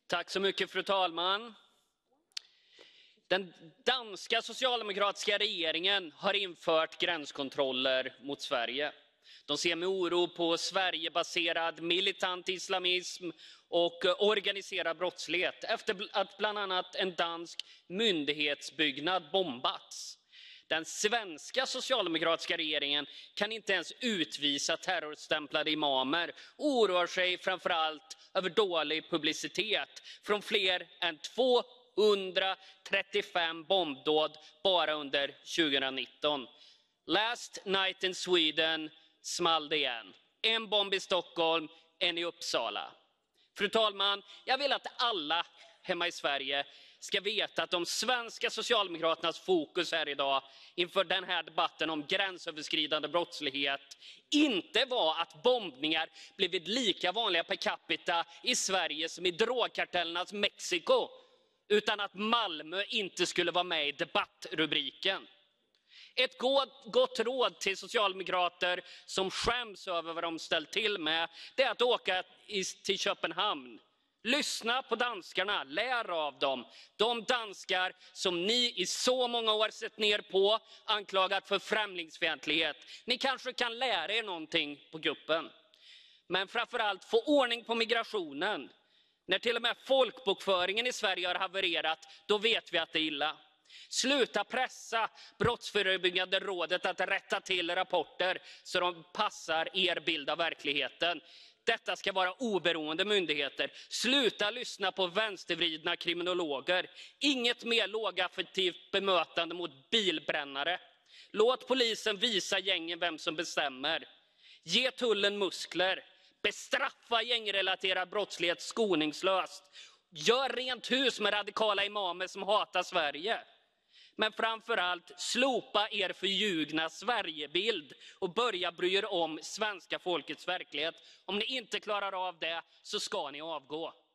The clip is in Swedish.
Tack så mycket, fru talman. Den danska socialdemokratiska regeringen har infört gränskontroller mot Sverige. De ser med oro på Sverigebaserad militant islamism och organiserad brottslighet efter att bland annat en dansk myndighetsbyggnad bombats. Den svenska socialdemokratiska regeringen kan inte ens utvisa terrorstämplade imamer och oroar sig framför allt över dålig publicitet från fler än 235 bombdåd bara under 2019. Last night in Sweden small det igen. En bomb i Stockholm, en i Uppsala. Fru talman, jag vill att alla hemma i Sverige ska veta att de svenska socialdemokraternas fokus här idag inför den här debatten om gränsöverskridande brottslighet inte var att bombningar blivit lika vanliga per capita i Sverige som i drogkartellernas Mexiko, utan att Malmö inte skulle vara med i debattrubriken. Ett gott råd till socialdemokrater som skäms över vad de ställt till med, det är att åka till Köpenhamn. Lyssna på danskarna, lär av dem. De danskar som ni i så många år sett ner på, anklagat för främlingsfientlighet. Ni kanske kan lära er någonting på kuppen. Men framförallt få ordning på migrationen. När till och med folkbokföringen i Sverige har havererat, då vet vi att det är illa. Sluta pressa Brottsförebyggande rådet att rätta till rapporter så de passar er bild av verkligheten. Detta ska vara oberoende myndigheter. Sluta lyssna på vänstervridna kriminologer. Inget mer lågaffektivt bemötande mot bilbrännare. Låt polisen visa gängen vem som bestämmer. Ge tullen muskler. Bestraffa gängrelaterad brottslighet skoningslöst. Gör rent hus med radikala imamer som hatar Sverige. Men framförallt, slopa er förljugna Sverigebild och börja bry er om svenska folkets verklighet. Om ni inte klarar av det så ska ni avgå.